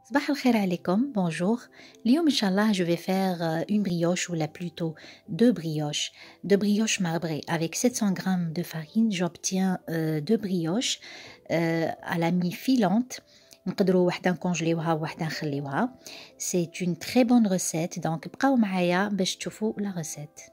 صباح الخير عليكم, bonjour. اليوم إن شاء الله je vais faire une brioche ou là plutôt deux brioches marbrées avec 700 grammes de farine. J'obtiens deux brioches à la mi-filante. نقدروا وحده نكونجليوها وحده نخليوها. C'est une très bonne recette, donc بقاو معايا باش تشوفوا la recette.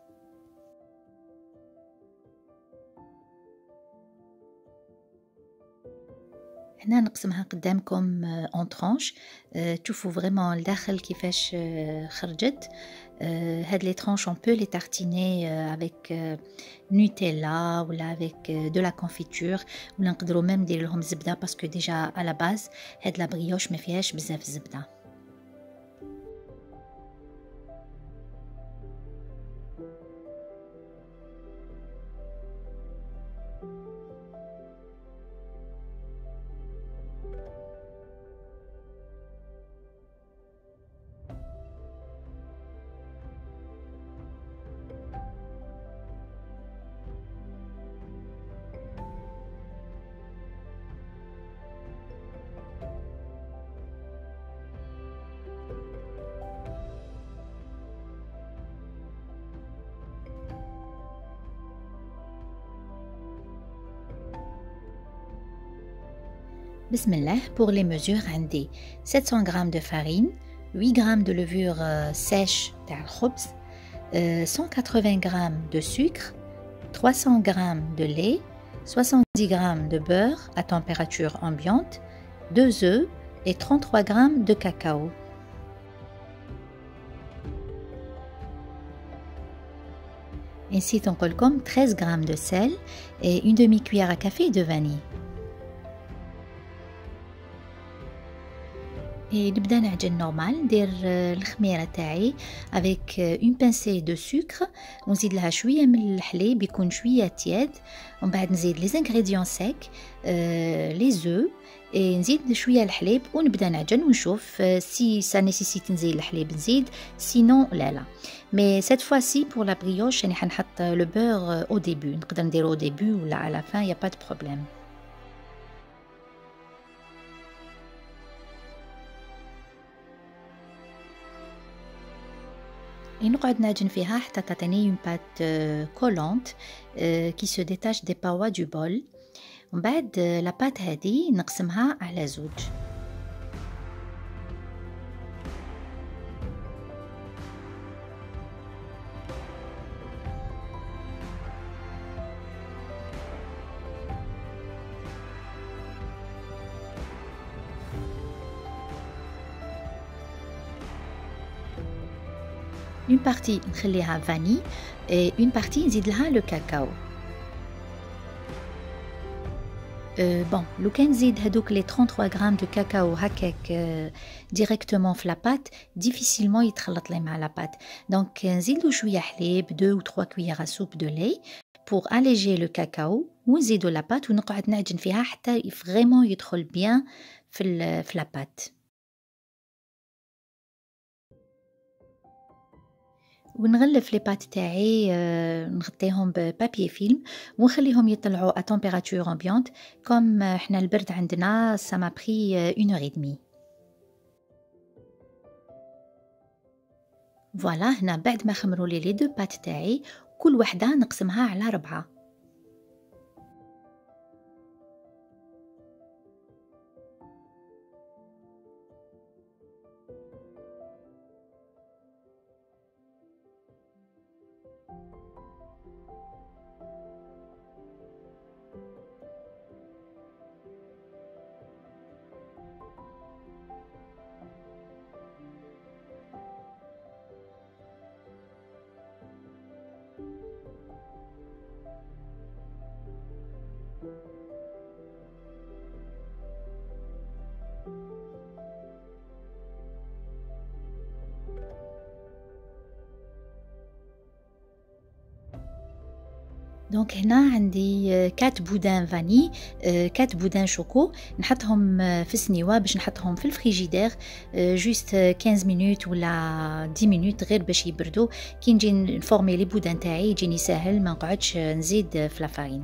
هنا نقسمها قدامكم اون ترانش. تشوفوا فريمون الداخل كيفاش خرجت. هاد لي ترانش اون بو لي تارتيني افيك نوتيلا ولا افيك دو لا كونفيتور, ولا نقدروا ميم ندير لهم زبده باسكو ديجا على باز هاد لا بريوش ما فيهاش بزاف الزبده. Bismillah, pour les mesures, عندي 700 g de farine, 8 g de levure sèche تاع الخبز, 180 g de sucre, 300 g de lait, 70 g de beurre à température ambiante, 2 œufs et 33 g de cacao. Ainsi, on colcom 13 g de sel et une demi-cuillère à café de vanille. نبدا نعجن نورمال. ندير الخميره تاعي افيك اون بانسي دو سكر ونزيد لها شويه من الحليب يكون شويه تياد, ومن بعد نزيد لي زانغريديون سيك لي زو نزيد شويه الحليب ونبدا نعجن ونشوف سي سا نيسيسيت نزيد الحليب نزيد, سينون لا. مي سيت فوا سي بور لا بريوش يعني حنحط لو بور او ديبي, نقدر نديرو او ديبي ولا على فان, يا با دو بروبليم. نقعد نعجن فيها حتى تعطيني اون بات كولونت كي سو ديتاش دي باوا دو بول. ومن بعد لا بات هذه نقسمها على زوج. une partie نخليها vanille et une partie نزيد لها le cacao. bon لو كان نزيد هذوك لي 33 غرام دو كاكاو هكاك ديريكتومون في لاباط ديفيسيلمون يتخلط لي مع لاباط, دونك نزيدو شويه حليب 2 ou 3 cuillères à soupe de lait pour alléger le cacao, ونزيدو لاباط ونقعد نعجن فيها حتى فريمون يدخل بيان في لاباط. ونغلف لي بات تاعي نغطيهم ببابي فيلم ونخليهم يطلعوا à température ambiante comme احنا البرد عندنا ça m'a pris 1 heure et demie. فوالا هنا بعد ما خمروا لي دو بات تاعي كل وحده نقسمها على 4. دونك هنا عندي 4 بودان فاني 4 بودان شوكو, نحطهم في السنيوه باش نحطهم في الفريجيدير جوست 15 مينوت ولا 10 مينوت غير باش يبردوا. كي نجي نفورمي لي بودان تاعي يجيني ساهل, ما نقعدش نزيد في لافارين.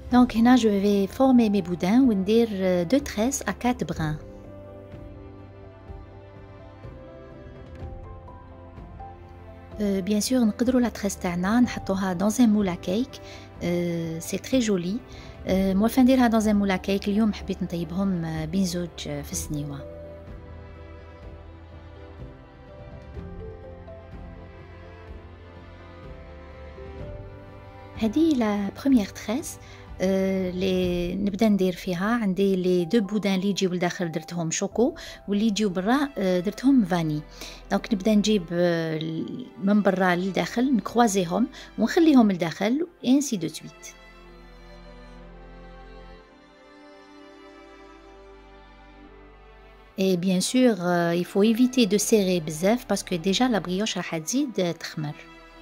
Donc هنا je vais former mes boudins وندير 2 tresses à 4 brins. Bien sûr نقدروا لا تريس تاعنا نحطوها dans un moule à cake. C'est très joli. موالفة نديرها dans un moule à cake. اليوم حبيت نطيبهم بين زوج في السنيوة. هذه لا بروميير تريس اللي نبدا ندير فيها. عندي لي دو بودان اللي يجيو لداخل درتهم شوكو واللي يجيو برا درتهم فاني. دونك نبدا نجيب من برا للداخل نكروازيهم ونخليهم لداخل ainsi de suite. Et bien sûr, il faut éviter de serrer بزاف parce que déjà la brioche راح تزيد تخمر.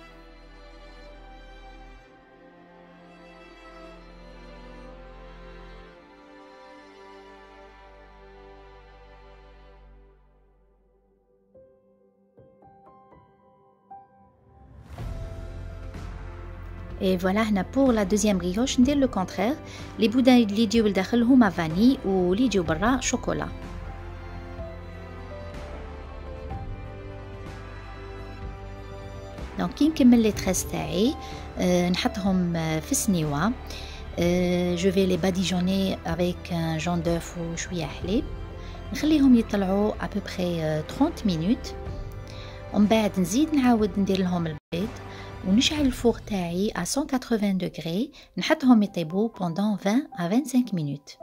Et voilà, pour la deuxième brioche ندير le contraire. Les boudins اللي يجيو لداخل هما فاني واللي يجيو برا شوكولا. دونك كي نكمل لي تريس تاعي نحطهم في السنيوه. جو في لي باديجوني افيك ان جون دوف وشويه حليب. نخليهم يطلعوا ابوبري 30 مينوت. ومن بعد نزيد نعاود ندير لهم البيض ونشعل الفور تاعي à 180 degrés. نحطهم يطيبوا pendant 20 à 25 minutes.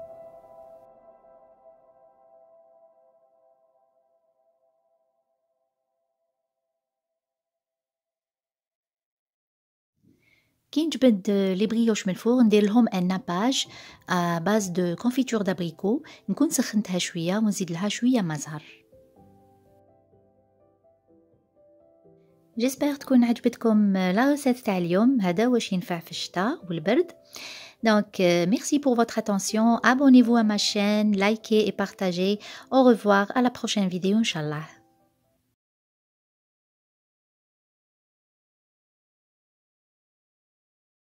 كي نجبد لي بريوش من الفور ندير لهم ان ناباج à base de confiture d'abricot. نكون سخنتها شويه ونزيد لها شويه ما زهر. جيسبر تكون عجبتكم لا ريسيت تاع اليوم. هذا واش ينفع في الشتاء والبرد. Donc merci pour votre attention. Abonnez-vous à ma chaîne, likez et partagez. Au revoir, à la prochaine vidéo inchallah.